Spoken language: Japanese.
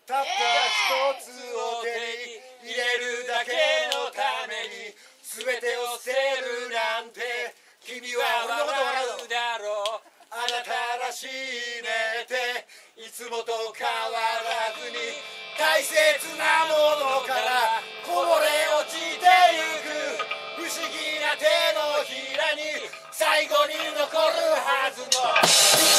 たった一つを手に入れるだけのために全てを捨てるなんて君は笑うだろう。あなたらしいねっていつもと変わらずに大切なものからこぼれ落ちてゆく不思議な手のひらに最後に残るはずの